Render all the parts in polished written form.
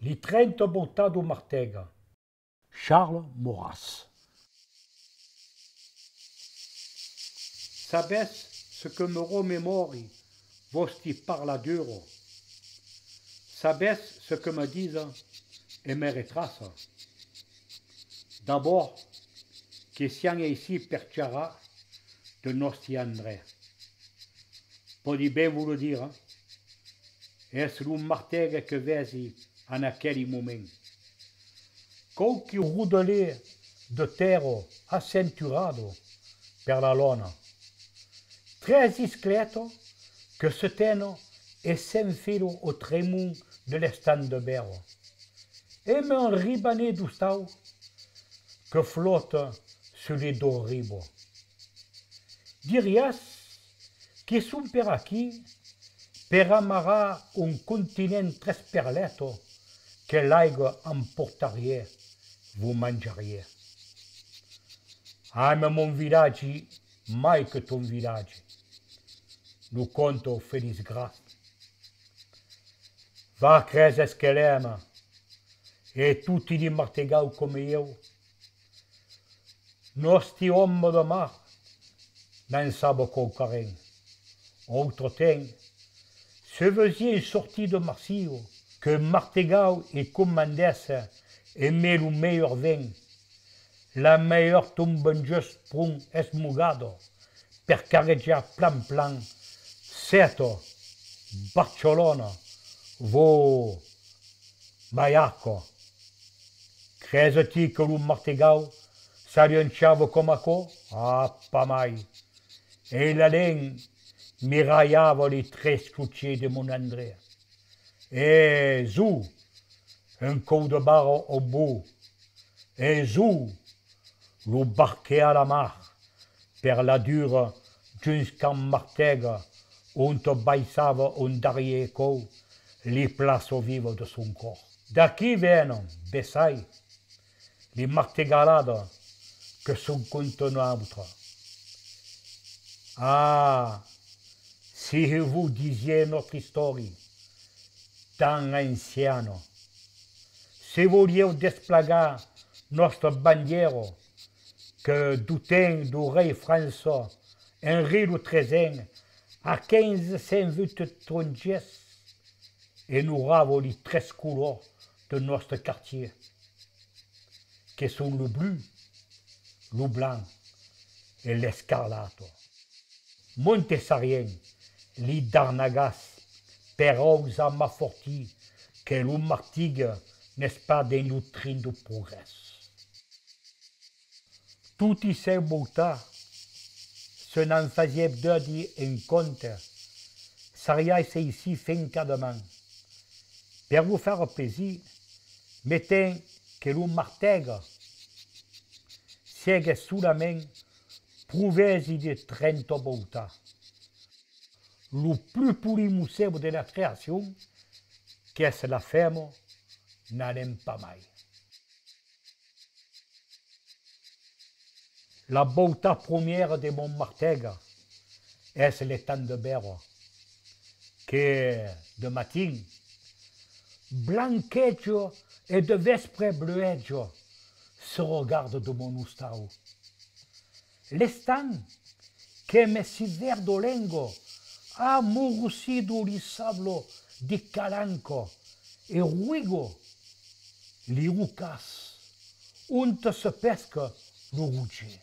Li 30 bottà do Martega. Charles Maurras. Sabes ce que me remémori vosti parladuro? Sabes ce que me disent et me retracent? D'abord, che siamo ici per Tiara de nostri André. Poi ben vous le dire, es lo Martega que vesi en aquel moment. Qualche rodelé de terre accenturado per la lona. Tres iscleto que se teno e s'enfilo au trémon de l'estan de berro. Et un ribané d'ustau que flotte sur les deux rives. Dirias que sont per aquí per amarrar un continent tres perleto que l'aigua emportaria, vous mangeriez. Ah, mais mon village, mai que ton village. Nous conto feliz grâce. Va creses que l'aime, e tutti di Martegau come io. Nostri homme de mar, n'en savent qu'aucun. Autre temps, se faisait une sortie de Marsillo, que Martegau et commandesse aimaient le meilleur vin, la meilleure tombe juste pour un esmugado, per carreggiare plan, Seto, Barcelona, vo Maiaco. Crezi-ti que le Martegau s'alinciava com aco? Ah, pas mai. E la len miraiava les tres cloutiers de mon André. E zu, un cou de barre au bout. Et zu, lo barquet à la mar, per la dure jusqu'en Martega, on te baissava un darrier cou, les places vives de son corps. D'aquí viennent, Bessai, les martegalades que sont contenables. Ah, si vous disiez notre histoire, tant ancienne, si vous vouliez desplegar notre bandière, que du temps du rei François, Henri le XIII, à 1528, et nous avons les 13 couleurs de notre quartier, qui sont le bleu, le blanc et l'escarlate. Montessarien, les Darnagas, Perros à Maforti, que le Martigue n'est pas des nutrines de progrès. Tout ces beaux-tas, se n'en faisait deux dit un compte, Saria c'est ici fin cadement. Per vous faire plaisir, mettez que le Martega siège sous la main, prouvez-y de 30 beaux-tas. Le plus poli musée de la création, qu'est-ce la femme, n'en aime pas mal. La beauté première de mon Martega est l'étang de berre, que de matin, blanqueggio et de vespre bleueggio se regarde de mon ustao. L'estan que me si verdolengo ha morosido li sablo di calanco e ruigo li rucas, unt se pesca lo ruge.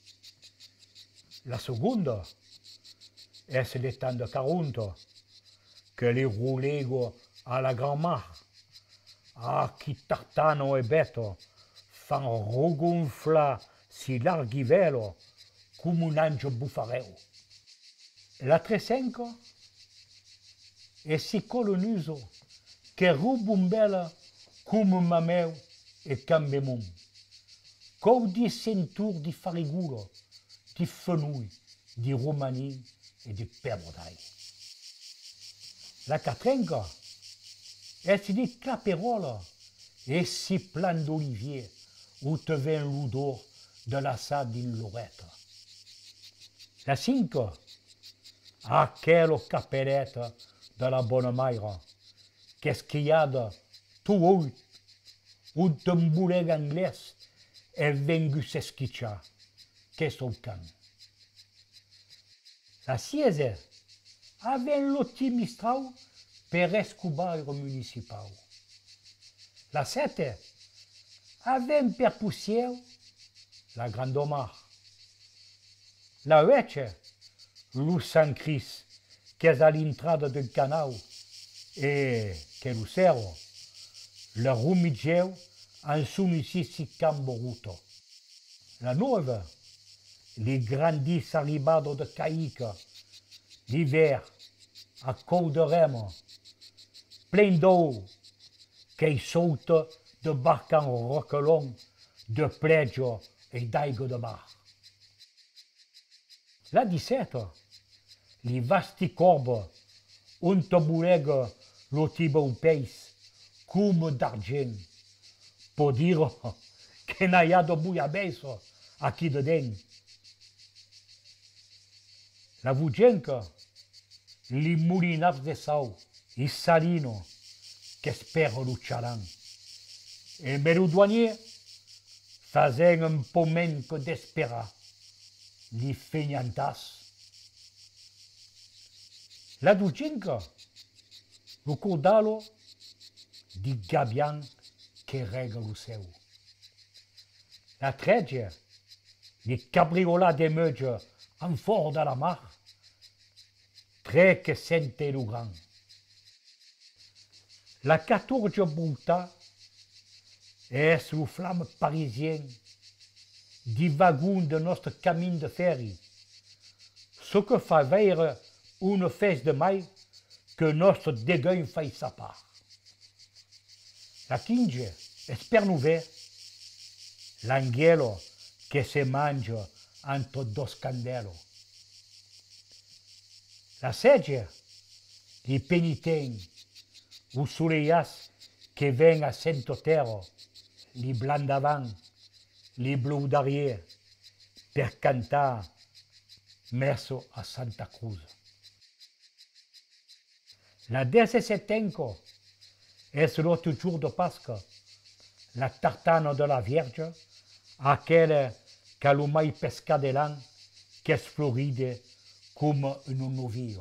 La seconde est l'étang de Caronte, que les roulego à la grand-mare, qui tartano e beto, fan regonfla si larghivelo come un angio buffareo. La tresenco è si colonuso che rubumbela come mameu e cambemon, con di centur di farigulo, di fenouil, di romani e di perdai. La quatrenca è si di caperola e si plan d'olivier où te vient l'odeur de la sardine Lorette. La cinque, quelle capellette de la bonne maire, qu'est-ce qu'il y a de tu un tambuleg anglès est venu s'esquicha, qu'est-ce au camp. La siège avait un loti mistral per escubar municipal. La sette avait un per poussière, la grande mar. La huit, lo San Cris, qu'est à l'entrada del canal, et que lo cerro, le rumigeu en sunissisi camboruto. La neuve, les grandis arribados de caïque, l'hiver, à col de rem, plein d'eau, qui saute de barque en roquelon, de pleggio et d'aigo de mar. La 17, les vasti corbes, un tabuleg lo tibo peis, cum d'argent, pour dire que n'aya de bouillabaisse aquí de den. La vugenca, les moulinats de sau, i salino, qu'espère lo charan. Et merodouanier, faisant un pomen que d'espéra, les feignantas. La dugenca, lo cordalo, di gabian que rega lo seu. La 13, les cabriolas des meuges en fort de la mar, très que sente lo grand. La 14 Bouta est le flamme parisien du wagon de notre camin de ferry, ce que fait veille une fête de mai que notre dégueule fait sa part. La 15 est pernouvé, l'angelo que se mange entre dos candelos. La 16, les pénitents, ou soleillas que viennent à Saint-Otero, les blancs d'avant, les bleus d'arrière, per cantar Merso à Santa Cruz. La 17 est l'autre jour de Pâques, la tartane de la Vierge, aquelle qu'a le mai pesca de l'an, qu'est floride comme un novillo.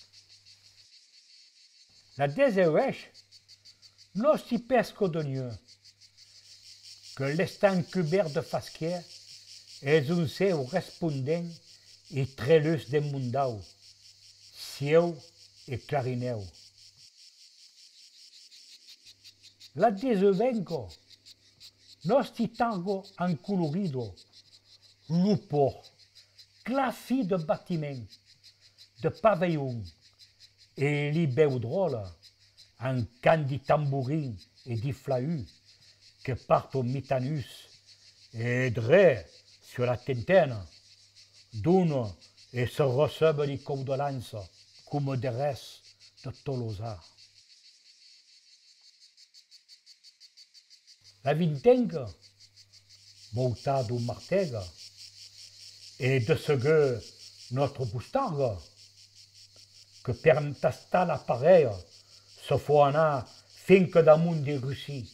La 18, non si pesco de nieu, que l'estan couvert de fasquier est un seu respondent et trellus de mundau, cieu et clarineu. La 19, non si tango en colorido, lupo, clafi de bâtiment, de pavillon, et libéudrole, en candi tambourin et di flahu, que partent au mitanus, et dre sur la tentaine, d'une et se recevent les condolences, comme des restes de Tolosa. La 25, volta du Martega, et de ce que notre boustargue, que per tastar l'appareil, se faut anar fins que damunt de Russie.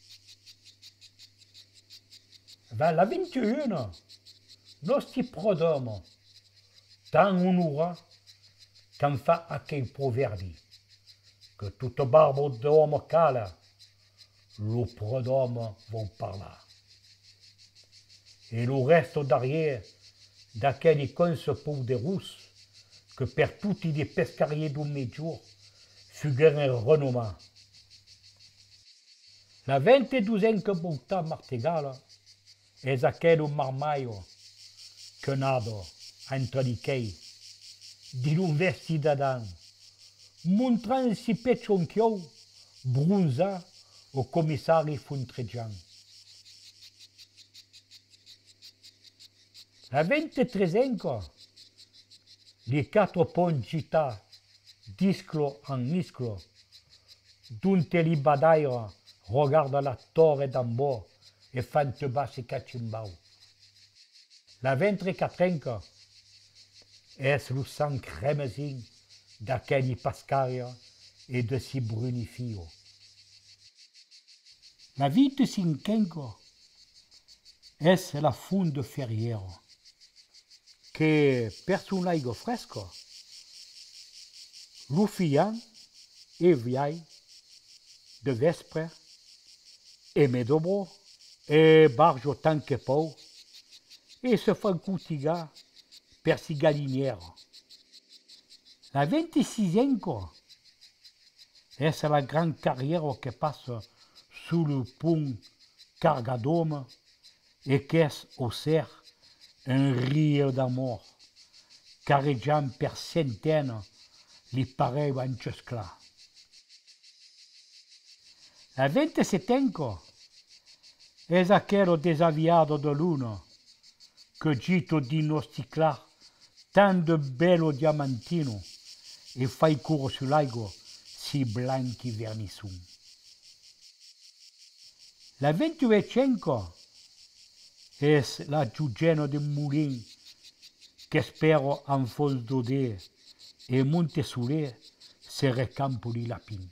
Vers la 21, no s'y prodome, tant on aura qu'en fa aquell proverbi, que toute barbe d'homme cala, le prodome vont par là. Et le reste derrière, d'aquel conce pour des rousses, que per tutti les pescariers d'un méjour fuguen un renommant. La 22e que volta Martegala est aquel marmaio que nado entre les quais, di l'un vesti d'Adam, montrant si pechonchiou, bronza au commissari Fontregian. La 23e, les 4 ponts gita, d'isclo en isclo, d'un telibadaire regarde la torre d'en bas et fante bas et cachimbao. La 24 est le sang crémesin d'aquel pascaria et de si brunifio. La 25 è la funda feriera, che per un laigo fresco, l'uffian e viai de vespre e medobro e bargio tanche pou e se fa cutiga per si galiniera. La 26 è la gran carriera che passa sul pont Cargadome e che è au ser un rio d'amor, carreggiant per centene li pareva incesclà. La 27 è aquello desaviato de luna che gito dinosticlar tanto bello diamantino e fai corro sull'aigo si blanchi vernissun. La 28 è la giugena de Moulin che spero en fons d'Odè e Montesoler se recampo di Lapin.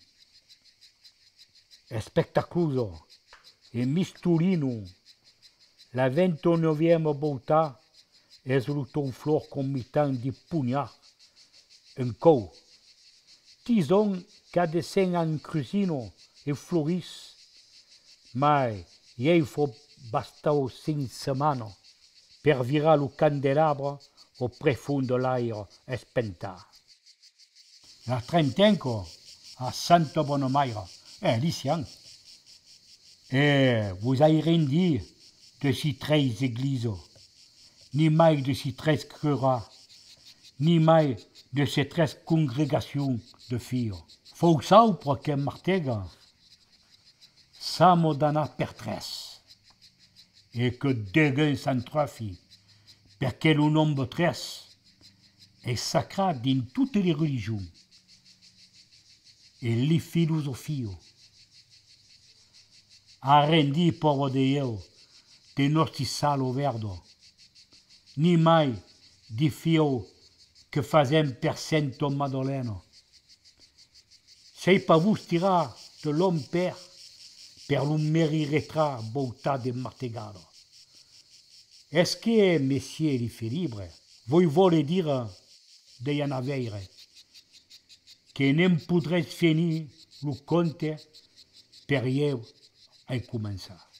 È spettaculoso e misturino. La 29 volta è il tonflor commitant di Pugna, un cou. Tison che descend en crusino e floris, ma ei fo bastau 5 setmanes per virar lo candelabro au profond de l'aire spenta. La 30 a Santa Bonamaire, l'Isian. Et vous avez rendi de ces 13 églises, ni mai de ces 13 curats, ni mai de ces 13 congrégations de filles. Faut ça pour que Martega, ça me donne per 13. Et que Deguin s'en trofi, perché le nombre 13 est sacré dans toutes les religions et les philosophies. A rendi povo de Dio, de nostri salo verdo, ni mai di fio che fazem per cento Madoleno. Sei pas vous tirar de l'homme per lo meriretra bouta de martegado. Est-ce que, messieurs les libre, voi vole dire de Yanaveire, que nem podrez finir lo conte per io a començar.